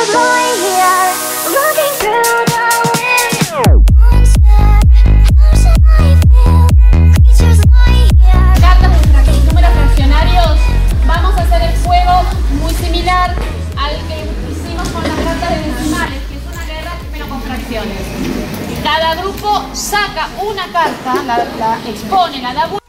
Números fraccionarios, vamos a hacer el juego muy similar al que hicimos con las cartas de decimales, que es una guerra pero con fracciones. Cada grupo saca una carta, la expone, la da vuelta.